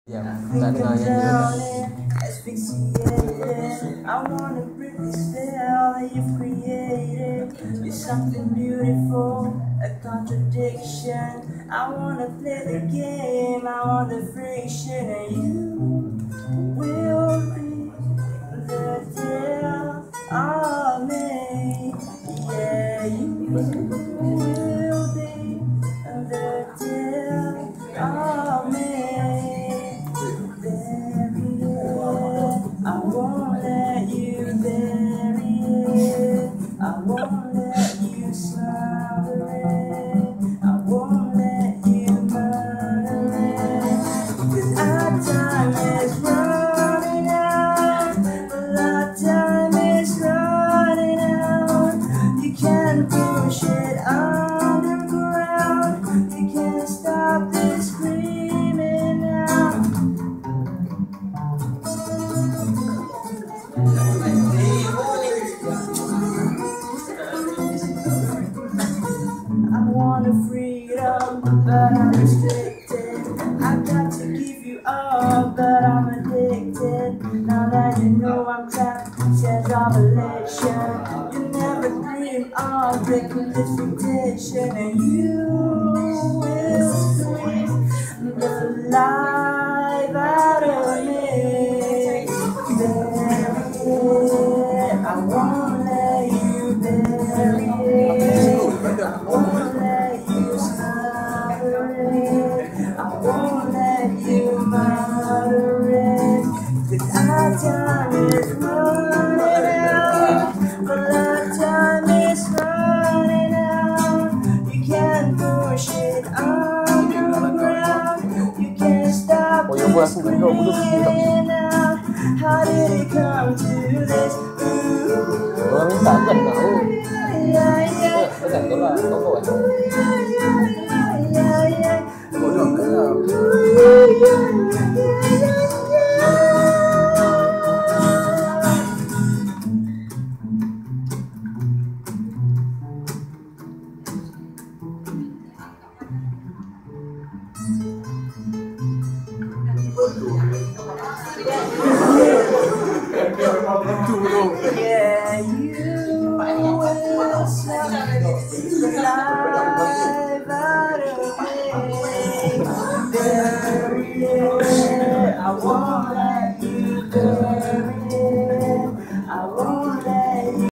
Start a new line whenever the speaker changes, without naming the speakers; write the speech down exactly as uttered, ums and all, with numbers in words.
Dạ, tại ngồi nhìn
I wanna break the spell that you've created. You're something beautiful, a contradiction. I wanna play the game, I want the friction, and you will be the deal of me. Yeah, you will be the deal of me. I won't let you bury it. I won't let you smother it. I won't let you murder it. Cause our time is running out. Well, our time is running out. You can't push it underground. You can't stop this screaming out. I want a freedom, but I'm restricted. I got to give you all, but I'm addicted. Now that you know I'm trapped, says revelation. You never dream of breaking this tradition, and you will scream the life out of me. Bury it. I won't let you bury it. I won't let you smother it. I won't let you murder it. Cause our time is running out. Well, our time is running out. You can't push it underground. You can't stop this screaming out. How did it come to this?
Tôi miếng tạm dành nào cái dành đó là có rồi bộ trưởng đấy là
yeah, you will suck the life out of me. Bury it. I want